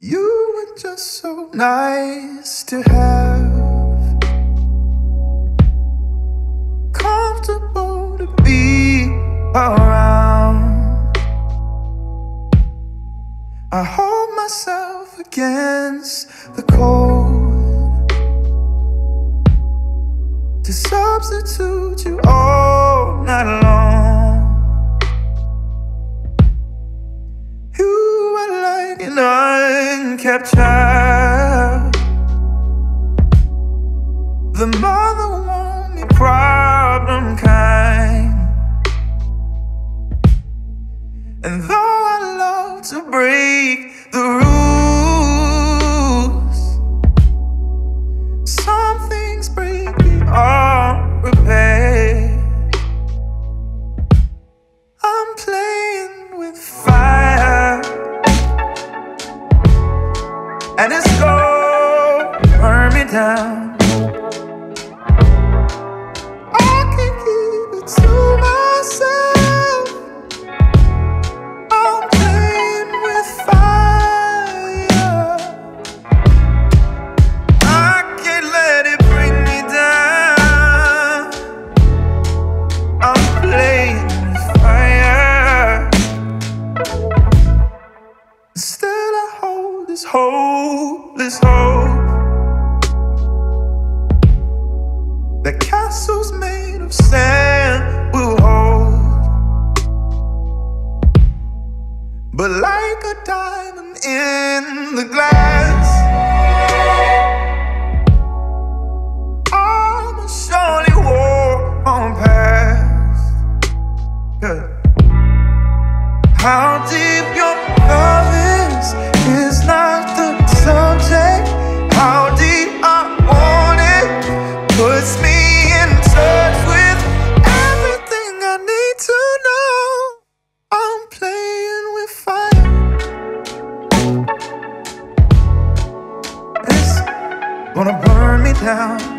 You were just so nice to have, comfortable to be around. I hold myself against the cold to substitute you all night long. You are like an unkept child, the mother won't be problem kind. And though I love to break the rules, some things break beyond repair. I'm playing with fire, and it's gonna burn me down. I can't keep it to myself. I'm playing with fire. I can't let it bring me down. I'm playing with fire. Instead I hold this hopeless hope that castles made of sand will hold. But like a diamond in the glass, I'ma surely walk on past. Good. How deep your love is not the subject. How deep I want it puts me in touch with everything I need to know. I'm playing with fire. It's gonna burn me down.